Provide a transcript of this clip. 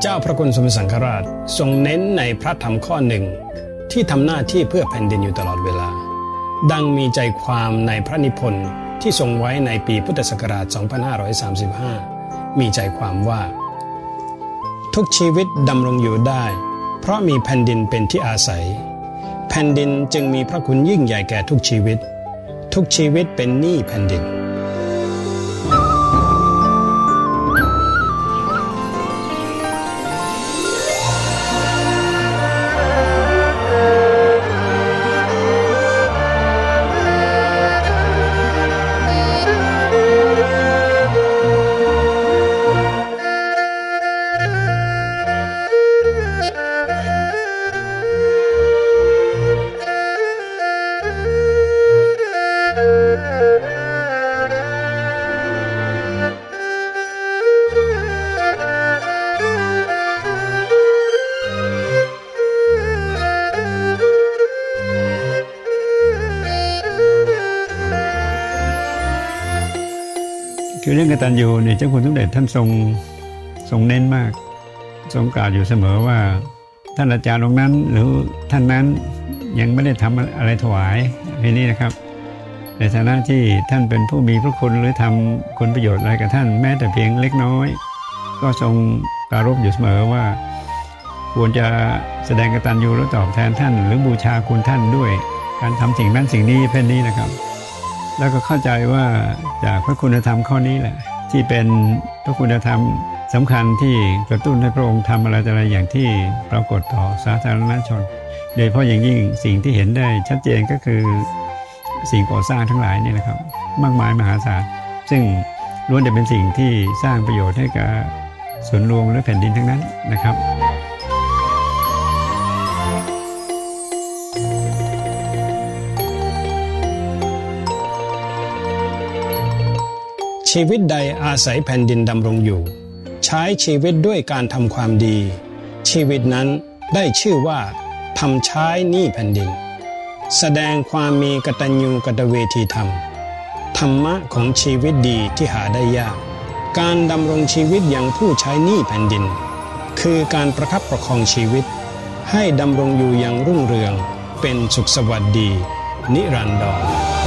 จ้าพระคุณสมเด็จสังฆราชทรงเน้นในพระธรรมข้อหนึ่งที่ทำหน้าที่เพื่อแผ่นดินอยู่ตลอดเวลาดังมีใจความในพระนิพนธ์ที่ทรงไว้ในปีพุทธศักราช 2535 มีใจความว่าทุกชีวิตดำรงอยู่ได้เพราะมีแผ่นดินเป็นที่อาศัยแผ่นดินจึงมีพระคุณยิ่งใหญ่แก่ทุกชีวิตทุกชีวิตเป็นหนี้แผ่นดินคือเรื่องกตัญญูเนี่ยเจ้าคุณสมเด็จท่านทรงเน้นมากทรงกล่าวอยู่เสมอว่าท่านอาจารย์องค์นั้นหรือท่านนั้นยังไม่ได้ทำอะไรถวายในนี้นะครับในฐานะที่ท่านเป็นผู้มีพระคุณหรือทำคุณประโยชน์อะไรกับท่านแม้แต่เพียงเล็กน้อยก็ทรงปรารภอยู่เสมอว่าควรจะแสดงกตัญญูและตอบแทนท่านหรือบูชาคุณท่านด้วยการทำสิ่งนั้นสิ่งนี้เช่นนี้นะครับแล้วก็เข้าใจว่าจากพระคุณธรรมข้อนี้แหละที่เป็นพระคุณธรรมสำคัญที่กระตุ้นให้พระองค์ทำอะไรอย่างที่ปรากฏต่อสาธารณชนโดยเฉพาะอย่างยิ่งสิ่งที่เห็นได้ชัดเจนก็คือสิ่งก่อสร้างทั้งหลายนี่นะครับมากมายมหาศาลซึ่งล้วนแต่เป็นสิ่งที่สร้างประโยชน์ให้กับส่วนรวมและแผ่นดินทั้งนั้นนะครับชีวิตใดอาศัยแผ่นดินดำรงอยู่ใช้ชีวิตด้วยการทำความดีชีวิตนั้นได้ชื่อว่าทำใช้หนี้แผ่นดินแสดงความมีกตัญญูกตเวทีธรรมธรรมะของชีวิตดีที่หาได้ยากการดำรงชีวิตอย่างผู้ใช้หนี้แผ่นดินคือการประคับประคองชีวิตให้ดำรงอยู่อย่างรุ่งเรืองเป็นสุขสวัสดีนิรันดร